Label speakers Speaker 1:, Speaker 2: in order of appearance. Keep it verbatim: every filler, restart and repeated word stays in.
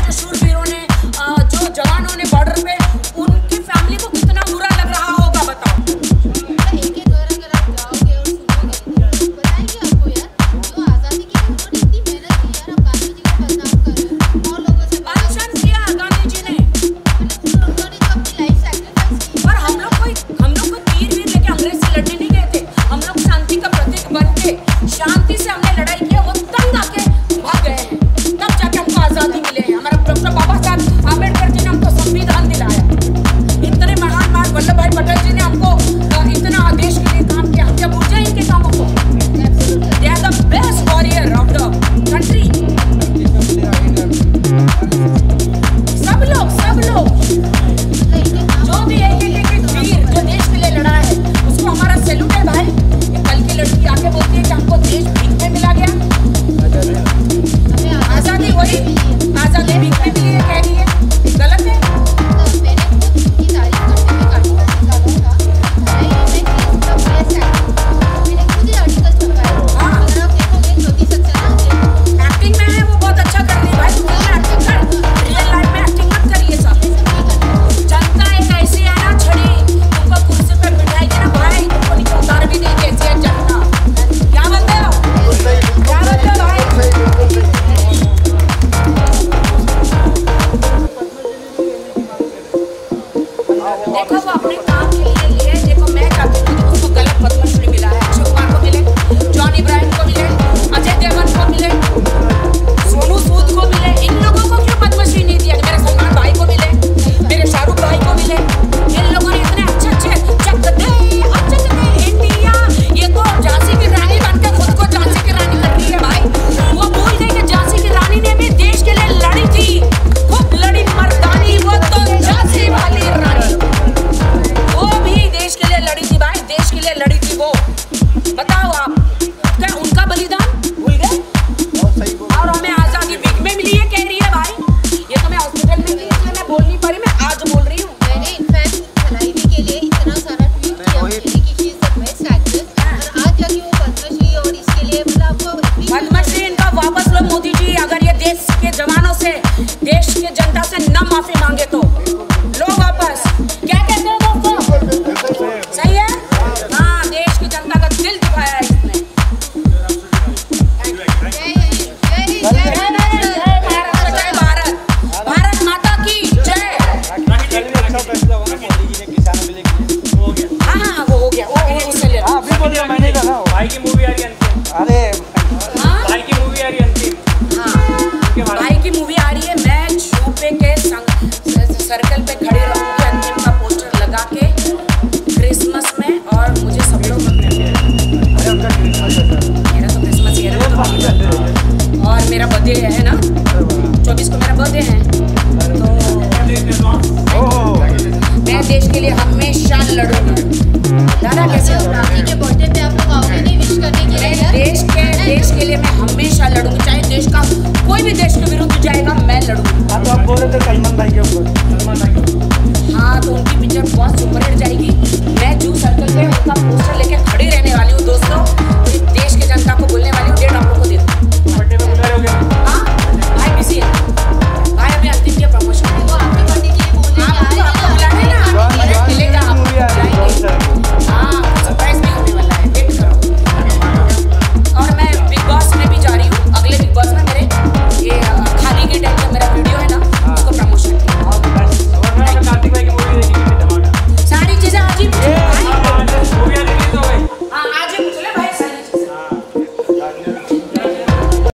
Speaker 1: जो शूरवीरों ने, जो जवानों ने बॉर्डर पे, उनकी फैमिली को कितना बुरा लग रहा होगा बताओ।
Speaker 2: एक एक बार अगर आप जाओगे और सुनोगे बताएंगे आपको यार, जो आज़ादी के लिए उन्होंने इतनी मेहनत की यार, आप गांधी जी को बदनाम कर रहे हो और लोगों से
Speaker 1: अनशन किया गांधी जी ने,
Speaker 2: उन्होंने तो अपनी लाइफ सैक्रिफाइस की।
Speaker 1: और हम लोग कोई हम लोग कोई तीर वीर लेके अंग्रेज से लड़ने नहीं गए थे। हम लोग शांति का प्रतीक बन के शांति से हमने लड़ाई किया, वो तंग आके भाग गए हैं, तब जाके हमको आज़ादी मिले हैं। हमारा डॉक्टर बाबा साहब आम्बेडकर जी ने हमको संविधान दिलाया, इतने महान महान वल्लभ भाई पटेल जी ने हमको इतना देश के लिए काम किया। हम क्या भूल जाए इनके कामों को? They are the best warrior of the country। सब लोग सब लोग जो भी एक एक एक एक वीर जो देश के लिए लड़ा है, उसको हमारा सैल्यूट है भाई। ये कल की लड़की आके बोलती है कि हमको देश भीख में मिला गया। आज़ादी वही आज़ादी भीख में मिली है कह रही है, गलत है।
Speaker 2: मैंने खुद उनकी तारीफ करते हुए आर्टिकल निकाला था। मैं मैं इसका बेस्ट एक्टर, मैंने खुद ही आर्टिकल छपवाया।
Speaker 1: हाँ।
Speaker 2: अगर आप देखोगे ज्योति सक्सेना
Speaker 1: एक्टिंग में है वो बहुत अच्छा कर रही है भाई, तुम उसमें एक्टिंग कर, रियल लाइफ में एक्टिंग मत करिए सब। जनता एक ऐसी है ना छड़ी, तुमको कुर्सी पे बिठाएगी ना भाई, तुमको नीचे उतार भी देगी, ऐसी है जनता। क्या बोलते हो क्या बोलते हो भाई? देखो वो अपने काम के लिए लिए, देखो मैं चाहती हूँ कि उसको गलत पद्मश्री मिला है, अक्षय कुमार को मिले, जॉन इब्राहिम को मिले, अजय देवगन को मिले, सोनू सूद को मिले। इन लोगों को क्यों पद्मश्री नहीं दिया? मेरे सलमान भाई को मिले, मेरे शाहरुख भाई को मिले। इन लोगों ने इतने अच्छे अच्छे चक दे चक दे इंडिया, ये तो झांसी की रानी बनकर खुद को झांसी की रानी कर रही है भाई। वो भूल गई कि झांसी की रानी ने भी देश के लिए लड़ी थी, खूब लड़ी मर्दानी, वो तो झांसी वाली रानी, वो भी देश के लिए लड़ी थी भाई, देश के लिए लड़ी थी वो। बताओ आप, क्या उनका बलिदान भूल गए? और हमें आज़ादी भीख में मिली है कह रही है भाई। ये तो मैं हॉस्पिटल में थी इसलिए मैं बोल नहीं पा रही, मैं आज बोल रही हूँ।
Speaker 2: मैंने इनफैक्ट भलाई के लिए इतना सारा ट्वीट किया मेरी कि she is the best actress, और आज जाके वो पद्मश्री और इसके लिए मतलब आपको
Speaker 1: पद्मश्री इनका वापस लो मोदी जी। अगर ये देश के जवानों से, देश के जनता से न माफी मांगे तो लो वापस। क्या कहते हो दोस्तों, सही है? हाँ, देश की जनता का दिल दिखाया है इसने। जय भारत, जय भारत, भारत माता की जय। हाँ हाँ वो हो गया, वो वो उससे ले लो।
Speaker 3: भाई की मूवी आ रही है अंतिम।
Speaker 4: अरे
Speaker 1: हाँ
Speaker 3: भाई की मूवी आ रही है अंतिम।
Speaker 1: हाँ भाई की मूवी आ रही है। मैं यूपी के सर्कल पे खड़ी रहूंगी अंतिम का पोस्टर लगा के क्रिसमस में, और मुझे सब लोग मेरा तो क्रिसमस ही है ना, और मेरा बर्थडे है ना, चौबीस को मेरा बर्थडे है। तो मैं देश के लिए हमेशा लड़ूंगी। दादा कैसे हो?
Speaker 2: राखी के बर्थडे पे आप लोग आओगे नहीं विश करने के लिए?
Speaker 1: देश के देश के लिए मैं हमेशा लड़ूंगी, चाहे देश का कोई भी देश के विरुद्ध